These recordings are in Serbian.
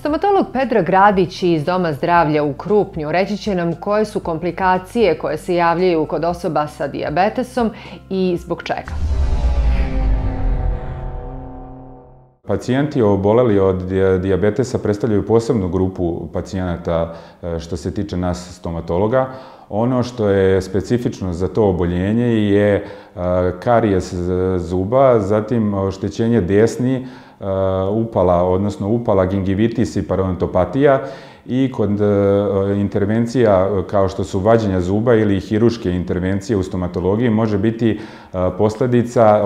Stomatolog Petra Gradić iz Doma zdravlja u Krupnju reći će nam koje su komplikacije koje se javljaju kod osoba sa dijabetesom i zbog čega. Pacijenti oboleli od dijabetesa predstavljaju posebnu grupu pacijenata što se tiče nas stomatologa. Ono što je specifično za to oboljenje je karijes zuba, zatim oštećenje desni, upala, odnosno upala, gingivitis i parodontopatija i kod intervencija kao što su vađenja zuba ili hiruške intervencije u stomatologiji može biti posljedica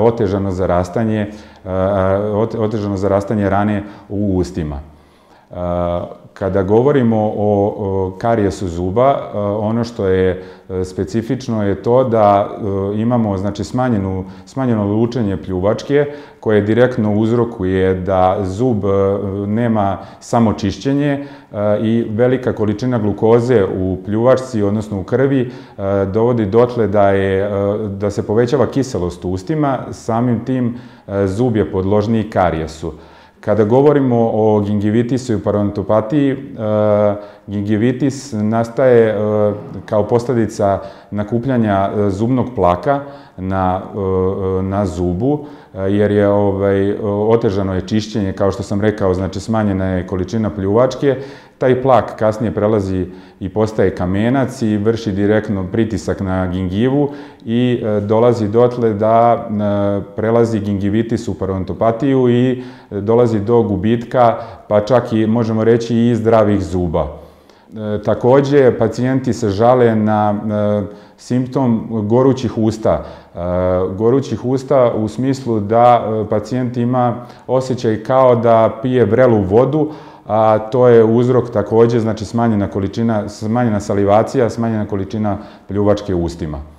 otežano zarastanje rane u ustima. Kada govorimo o karijesu zuba, ono što je specifično je to da imamo smanjeno lučenje pljuvačke koje direktno uzrokuje da zub nema samo čišćenje i velika količina glukoze u pljuvačci, odnosno u krvi, dovodi dotle da se povećava kiselost u ustima, samim tim zub je podložniji karijesu. Kada govorimo o gingivitisu i parodontopatiji, gingivitis nastaje kao posljedica nakupljanja zubnog plaka na zubu, jer je otežano je čišćenje, kao što sam rekao, znači smanjena je količina pljuvačke. Taj plak kasnije prelazi i postaje kamenac i vrši direktno pritisak na gingivu i dolazi dotle da prelazi gingivitis u parodontopatiju i dolazi do gubitka, pa čak i možemo reći i zdravih zuba. Također, pacijenti se žale na simptom gorućih usta. Gorućih usta u smislu da pacijent ima osjećaj kao da pije vrelu vodu, a to je uzrok također, znači smanjena salivacija, smanjena količina pljuvačke u ustima.